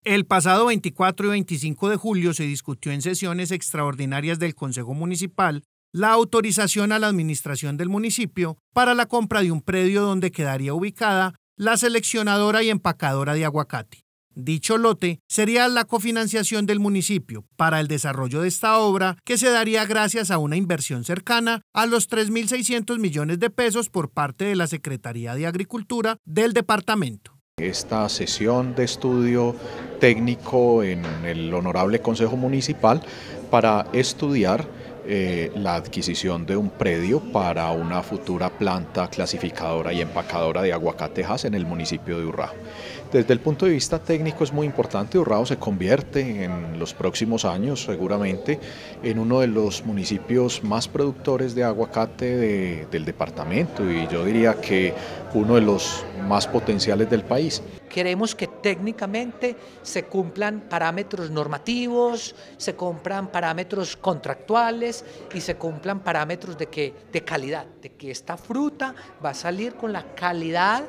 El pasado 24 y 25 de julio se discutió en sesiones extraordinarias del Consejo Municipal la autorización a la administración del municipio para la compra de un predio donde quedaría ubicada la seleccionadora y empacadora de aguacate. Dicho lote sería la cofinanciación del municipio para el desarrollo de esta obra, que se daría gracias a una inversión cercana a los 3.600 millones de pesos por parte de la Secretaría de Agricultura del departamento. Esta sesión de estudio técnico en el Honorable Consejo Municipal para estudiar la adquisición de un predio para una futura planta clasificadora y empacadora de aguacatejas en el municipio de Urrao. Desde el punto de vista técnico es muy importante. Urrao se convierte en los próximos años seguramente en uno de los municipios más productores de aguacate del departamento, y yo diría que uno de los más potenciales del país. Queremos que técnicamente se cumplan parámetros normativos, se cumplan parámetros contractuales y se cumplan parámetros de calidad, de que esta fruta va a salir con la calidad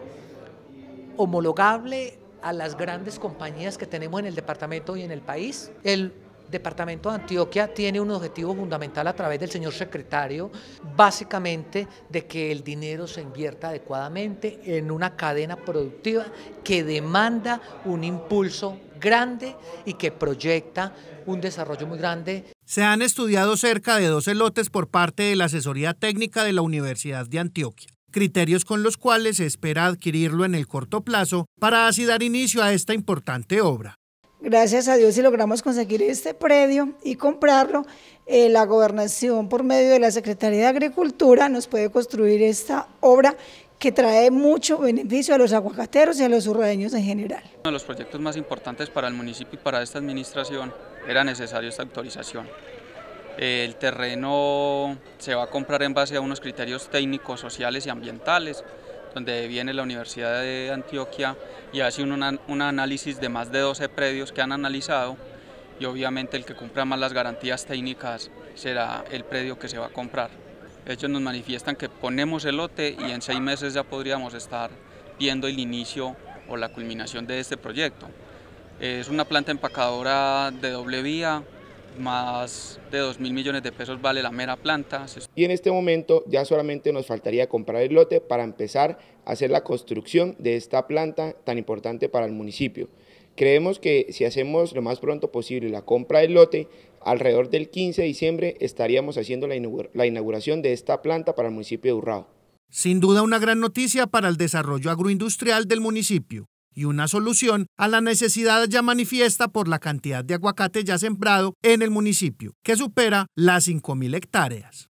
homologable a las grandes compañías que tenemos en el departamento y en el país. El departamento de Antioquia tiene un objetivo fundamental a través del señor secretario, básicamente de que el dinero se invierta adecuadamente en una cadena productiva que demanda un impulso grande y que proyecta un desarrollo muy grande. Se han estudiado cerca de 12 lotes por parte de la asesoría técnica de la Universidad de Antioquia, criterios con los cuales se espera adquirirlo en el corto plazo para así dar inicio a esta importante obra. Gracias a Dios, si logramos conseguir este predio y comprarlo, la gobernación por medio de la Secretaría de Agricultura nos puede construir esta obra que trae mucho beneficio a los aguacateros y a los urraeños en general. Uno de los proyectos más importantes para el municipio y para esta administración era necesario esta autorización. El terreno se va a comprar en base a unos criterios técnicos, sociales y ambientales, donde viene la Universidad de Antioquia y hace un análisis de más de 12 predios que han analizado, y obviamente el que cumpla más las garantías técnicas será el predio que se va a comprar. Ellos nos manifiestan que ponemos el lote y en 6 meses ya podríamos estar viendo el inicio o la culminación de este proyecto. Es una planta empacadora de doble vía, más de 2.000 millones de pesos vale la mera planta. Y en este momento ya solamente nos faltaría comprar el lote para empezar a hacer la construcción de esta planta tan importante para el municipio. Creemos que si hacemos lo más pronto posible la compra del lote, alrededor del 15 de diciembre estaríamos haciendo la inauguración de esta planta para el municipio de Urrao. Sin duda una gran noticia para el desarrollo agroindustrial del municipio y una solución a la necesidad ya manifiesta por la cantidad de aguacate ya sembrado en el municipio, que supera las 5.000 hectáreas.